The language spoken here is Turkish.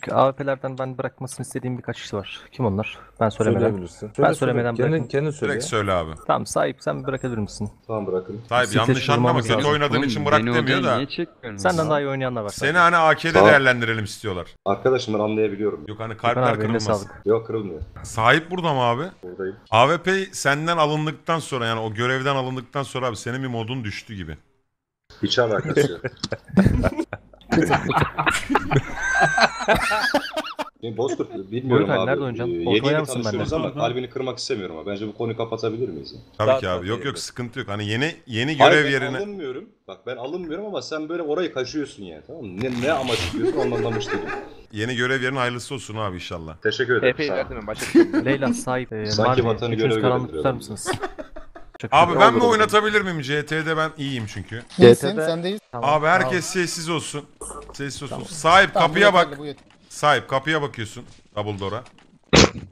AWP'lerden ben bırakmasını istediğim birkaç kişi var. Kim onlar? Ben söylemeden. Söyleyebilirsin. Ben söylemeden bırakayım. Kendin söyle. Direkt söyle abi. Tamam sahip sen bırakabilir misin? Tamam bırakın. Sahip Siteç yanlış anlama, vurmamız kötü lazım. oynadığın için bırak demiyor da. Niye çekmiyorsun? Senden daha iyi oynayanlar var. Seni hani AK'de Tamam. değerlendirelim istiyorlar. Arkadaşım ben anlayabiliyorum. Yok hani Gökhan kalpler abi eline kırılmaz. sağlık. Yok kırılmıyor. Sahip burada mı abi? Buradayım. AWP senden alındıktan sonra yani o görevden alındıktan sonra abi senin bir modun düştü gibi. Hiç alakası yok. Bozkurt bilmiyorum Buyur, abi. nerede oynayacaksın? Yeni Ortaya yeni mısın tanışıyoruz benden? ama kalbini kırmak istemiyorum abi. Bence bu konuyu kapatabilir miyiz? Ya? Tabii ki Zaten abi. Yok yok öyle. sıkıntı yok. Hani yeni Hayır, görev ben yerine alınmıyorum. Bak ben alınmıyorum ama sen böyle orayı kaşıyorsun yani, tamam mı? Ne amaçlıyorsun onu anlamış değilim. yeni görev yerine hayırlısı olsun abi inşallah. Teşekkür ederim. TP'yi sağ ol. verdim ben başa çıkıyorum. Leyla sahip. Sanki Mavi. vatanı Üçünüz görev karanlık görebiliyor tutar adam. mısınız? Çok Abi iyi. ben mi Olur. oynatabilir miyim? CT'de ben iyiyim çünkü. Neyse GT'de sendeyiz. Tamam, Abi herkes tamam. sessiz olsun. Sessiz olsun. Sahip Tamam, kapıya bu yeterli, bak. bu yeterli. Sahip kapıya bakıyorsun. Double door'a.